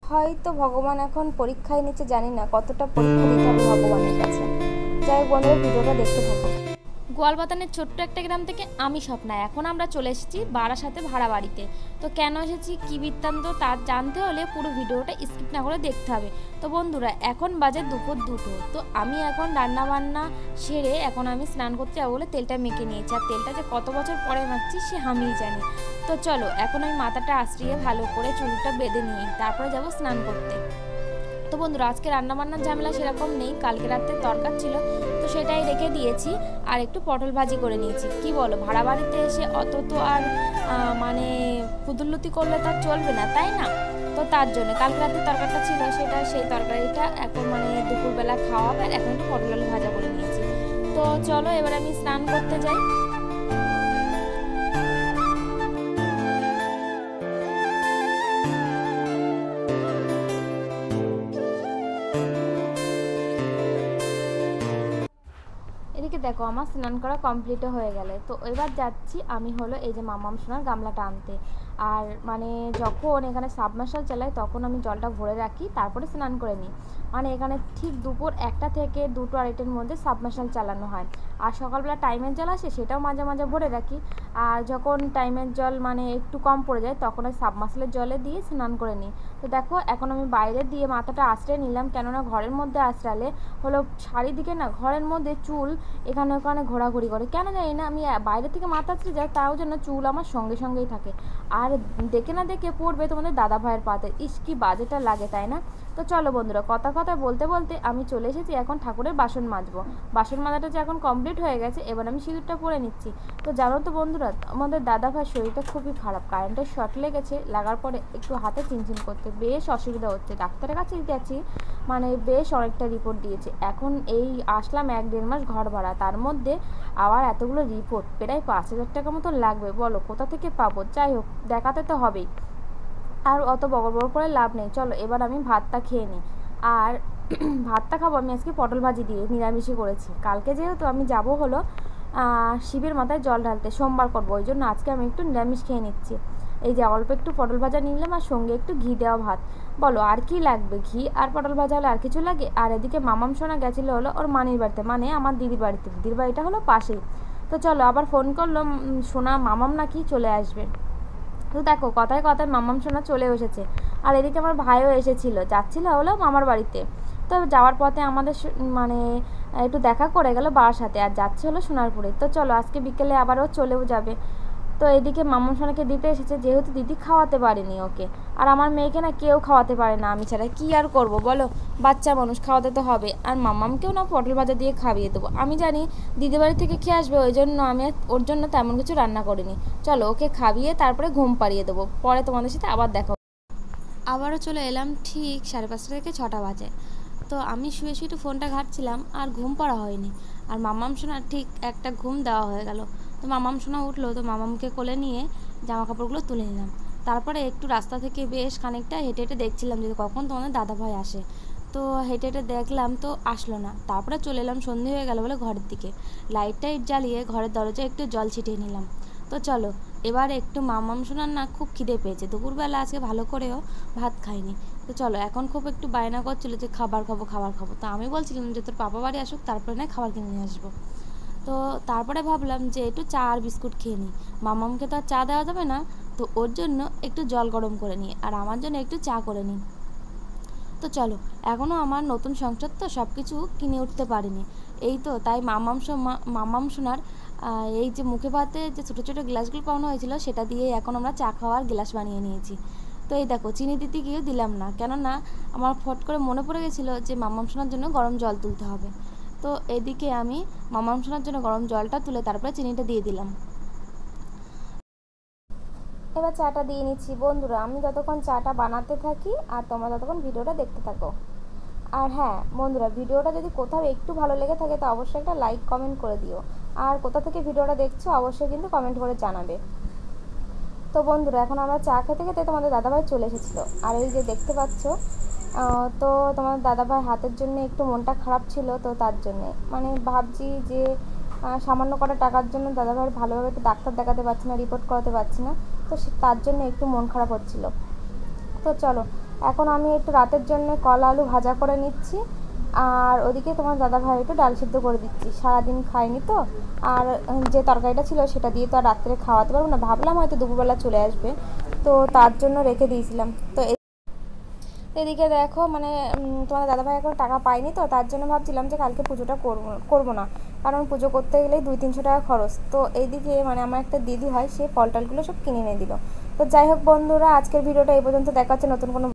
হয়তো ভগবান এখন পরীক্ষায় নিচ্ছে, জানি না কতটা পরীক্ষা দিতে হবে ভগবানের কাছে। যাই হোক বন্ধুরা, ভিডিওটা দেখতে থাকো। গোয়ালবাতানের ছোট্ট একটা গ্রাম থেকে আমি স্বপ্না। এখন আমরা চলে এসেছি বারাসাতে ভাড়া বাড়িতে। তো কেন এসেছি, কী বৃত্তান্ত, তার জানতে হলে পুরো ভিডিওটা স্কিপ না করে দেখতে হবে। তো বন্ধুরা, এখন বাজে দুপুর 2টো। তো আমি এখন রান্না বান্না সেরে এখন আমি স্নান করতে যাবো বলে তেলটা মেখে নিয়েছি। আর তেলটা যে কত বছর পরে মাখছি সে আমিই জানি। তো চলো, এখন আমি মাথাটা আশ্রিয়ে ভালো করে চুলটা বেঁধে নিই, তারপরে যাব স্নান করতে। তো বন্ধুরা, আজকে রান্নাবান্নার ঝামেলা সেরকম নেই, কালকে রাতে তরকার ছিল তো সেটাই রেখে দিয়েছি। আর একটু পটল ভাজি করে নিয়েছি। কি বলো, ভাড়া বাড়িতে এসে অত তো আর মানে ফুদুল্লুতি করলে তো আর চলবে না, তাই না? তো তার জন্য কালকে রাতে তরকারিটা ছিল, সেই তরকারিটা এখন মানে দুপুরবেলা খাওয়া হবে। আর এখন একটু পটল আলু ভাজা করে নিয়েছি। তো চলো এবার আমি স্নান করতে যাই। এদিকে দেখো, আমার স্নান করা কমপ্লিটও হয়ে গেলে। তো এবার যাচ্ছি আমি হলো এই যে মামাম সোনার গামলাটা আনতে। আর মানে যখন এখানে সাবমার্শাল চালাই তখন আমি জলটা ভরে রাখি, তারপরে স্নান করে নিই। মানে এখানে ঠিক দুপুর 1টা থেকে 2টো আড়াইটের মধ্যে সাবমার্শাল চালানো হয়। আর সকালবেলা টাইমের জল আসে, সেটাও মাঝে মাঝে ভরে রাখি। আর যখন টাইমের জল মানে একটু কম পড়ে যায় তখন ওই সাবমার্শালের জলে দিয়ে স্নান করে নিই। তো দেখো, এখন আমি বাইরে দিয়ে মাথাটা আশ্রয় নিলাম, কেননা ঘরের মধ্যে আশ্রালে হলো চারিদিকে না ঘরের মধ্যে চুল এখানে ওখানে ঘোরাঘুরি করে, কেন জানি না। আমি বাইরে থেকে মাথা আছড়ে যাই, তাও যেন চুল আমার সঙ্গে সঙ্গেই থাকে। আর দেখে না দেখে পড়বে তোমাদের দাদা ভাইয়ের পাতে। ইস, কি বাজেটা লাগে, তাই না? তো চলো বন্ধুরা, কথা কথা বলতে বলতে আমি চলে এসেছি এখন ঠাকুরের বাসন মাজবো। বাসন মাজাটা যে এখন কমপ্লিট হয়ে গেছে, এবার আমি সিঁদুরটা পরে নিচ্ছি। তো জানো তো বন্ধুরা, আমাদের দাদা ভাইয়ের শরীরটা খুবই খারাপ, কারেন্টের শর্ট লেগেছে, লাগার পরে একটু হাতে চিনচিন করতে বেশ অসুবিধা হচ্ছে। ডাক্তারের কাছে গেছি, মানে বেশ অনেকটা রিপোর্ট দিয়েছে। এখন এই আসলাম 1-1.5 মাস ঘর ভাড়া, তার মধ্যে আবার এতগুলো রিপোর্ট, প্রায় 5,000 টাকা মতো লাগবে। বলো কোথা থেকে পাবো? যাই হোক, দেখাতে তো হবেই, আর অত বড় করে লাভ নেই। চলো এবার আমি ভাতটা খেয়ে নিই। আর ভাতটা খাবো আমি আজকে পটল ভাজি দিয়ে, নিরামিষই করেছি। কালকে যেহেতু আমি যাব হলো শিবের মাথায় জল ঢালতে, সোমবার করবো, ওই জন্য আজকে আমি একটু নিরামিষ খেয়ে নিচ্ছি। এই যে অল্প একটু পটল ভাজা নিলাম, আর সঙ্গে একটু ঘি দেওয়া ভাত। বলো আর কি লাগবে? ঘি আর পটল ভাজা হলে আর কিছু লাগে? আর এদিকে মামাম সোনা গেছিলো হলো ওর মানির বাড়িতে, মানে আমার দিদির বাড়িতে। দিদির বাড়িটা হলো পাশেই। তো চলো, আবার ফোন করলো, সোনা মামাম নাকি চলে আসবে। তো দেখো, কথায় কথায় মামাম সোনা চলে এসেছে। আর এদিকে আমার ভাইও এসেছিলো, যাচ্ছিলো হলো মামার বাড়িতে। তো যাওয়ার পথে আমাদের মানে একটু দেখা করে গেল বারাসাতে, আর যাচ্ছে হলো সোনারপুরে। তো চলো, আজকে বিকেলে আবারও চলেও যাবে। তো এদিকে মামুন সোনাকে দিতে এসেছে, যেহেতু দিদি খাওয়াতে পারেনি ওকে। আর আমার মেয়েকে না কেউ খাওয়াতে পারে না আমি ছাড়া, কি আর করব বলো, বাচ্চা মানুষ, খাওয়াতে তো হবে। আর মাম্মামকেও না পটল ভাজা দিয়ে খাইয়ে দেবো। আমি জানি দিদি বাড়ি থেকে খেয়ে আসবে, ওই জন্য আমি ওর জন্য তেমন কিছু রান্না করিনি। চলো ওকে খাইয়ে তারপরে ঘুম পাড়িয়ে দেবো, পরে তোমাদের সাথে আবার দেখা। আবারও চলে এলাম ঠিক 5:30 থেকে 6টা বাজে। তো আমি শুয়ে শুয়ে একটু ফোনটা ঘাঁটছিলাম, আর ঘুম পড়া হয়নি। আর মামাম সোনার ঠিক একটা ঘুম দেওয়া হয়ে গেল। তো মামাম সোনা উঠলো, তো মামামকে কোলে নিয়ে জামা কাপড়গুলো তুলে নিলাম। তারপরে একটু রাস্তা থেকে বেশ খানিকটা হেঁটে হেঁটে দেখছিলাম যে কখন তোমাদের দাদাভাই আসে। তো হেঁটে হেঁটে দেখলাম, তো আসলো না। তারপরে চলে এলাম, সন্ধে হয়ে গেল বলে ঘরের দিকে লাইট টাইট জ্বালিয়ে ঘরের দরজায় একটু জল ছিটিয়ে নিলাম। তো চলো এবার একটু মামাম সোনার না খুব খিদে পেয়েছে, দুপুরবেলা আজকে ভালো করেও ভাত খাইনি। তো চলো, এখন খুব একটু বায়না করছিলো যে খাবার খাবো খাবার খাবো। তো আমি বলছিলাম যে তোর পাপা বাড়ি আসুক, তারপরে না খাবার কিনে নিয়ে আসবো। তো তারপরে ভাবলাম যে একটু চা আর বিস্কুট খেয়ে নিই, মামামকে তো আর চা দেওয়া যাবে না। তো ওর জন্য একটু জল গরম করে নিই, আর আমার জন্য একটু চা করে নিই। তো চলো, এখনও আমার নতুন সংসার তো সব কিছু কিনে উঠতে পারিনি। এই তো তাই মামাম সোনার এই যে মুখে ভাতে যে ছোটো ছোটো গ্লাসগুলো পাওয়ানো হয়েছিল, সেটা দিয়ে এখন আমরা চা খাওয়ার গ্লাস বানিয়ে নিয়েছি। তো এই দেখো, চিনি দিতে গিয়েও দিলাম না, কেননা আমার ফট করে মনে পড়ে গেছিলো যে মামাম সোনার জন্য গরম জল তুলতে হবে। তো এদিকে আমি মামাম সোনার জন্য গরম জলটা তুলে তারপরে চিনিটা দিয়ে দিলাম। এবার চাটা দিয়ে নিচ্ছি। বন্ধুরা, আমি যতক্ষণ চাটা বানাতে থাকি আর তোমরা ততক্ষণ ভিডিওটা দেখতে থাকো। আর হ্যাঁ বন্ধুরা, ভিডিওটা যদি কোথাও একটু ভালো লেগে থাকে তো অবশ্যই একটা লাইক কমেন্ট করে দিও। আর কোথা থেকে ভিডিওটা দেখছো অবশ্যই কিন্তু কমেন্ট করে জানাবে। তো বন্ধুরা, এখন আমরা চা খেতে খেতে তোমাদের দাদাভাই চলে এসেছিলো। আর এই যে দেখতে পাচ্ছ, তো তোমাদের দাদাভাই হাতের জন্য একটু মনটা খারাপ ছিল। তো তার জন্যে মানে ভাবছি যে সামান্য কটা টাকার জন্য দাদাভাইয়ের ভালোভাবে একটু ডাক্তার দেখাতে পারছি না, রিপোর্ট করাতে পারছি না। তো তার জন্য একটু মন খারাপ হচ্ছিলো। তো চলো, এখন আমি একটু রাতের জন্য কলা আলু ভাজা করে নিচ্ছি, আর ওদিকে তোমার দাদাভাই একটু ডাল সিদ্ধ করে দিচ্ছি। সারাদিন খাইনি তো, আর যে তরকারিটা ছিল সেটা দিয়ে তো আর রাত্রে খাওয়াতে পারবো না, ভাবলাম হয়তো দুপুরবেলা চলে আসবে, তো তার জন্য রেখে দিয়েছিলাম। তো এদিকে দেখো মানে তোমার দাদাভাই এখন টাকা পায়নি, তো তার জন্য ভাবছিলাম যে কালকে পুজোটা করবো না, কারণ পুজো করতে গেলেই 200-300 টাকা খরচ। তো এইদিকে মানে আমার একটা দিদি হয়, সে ফল টলগুলো সব কিনে এনে দিল। তো যাই হোক বন্ধুরা, আজকের ভিডিওটা এই পর্যন্ত, দেখা হচ্ছে নতুন কোনো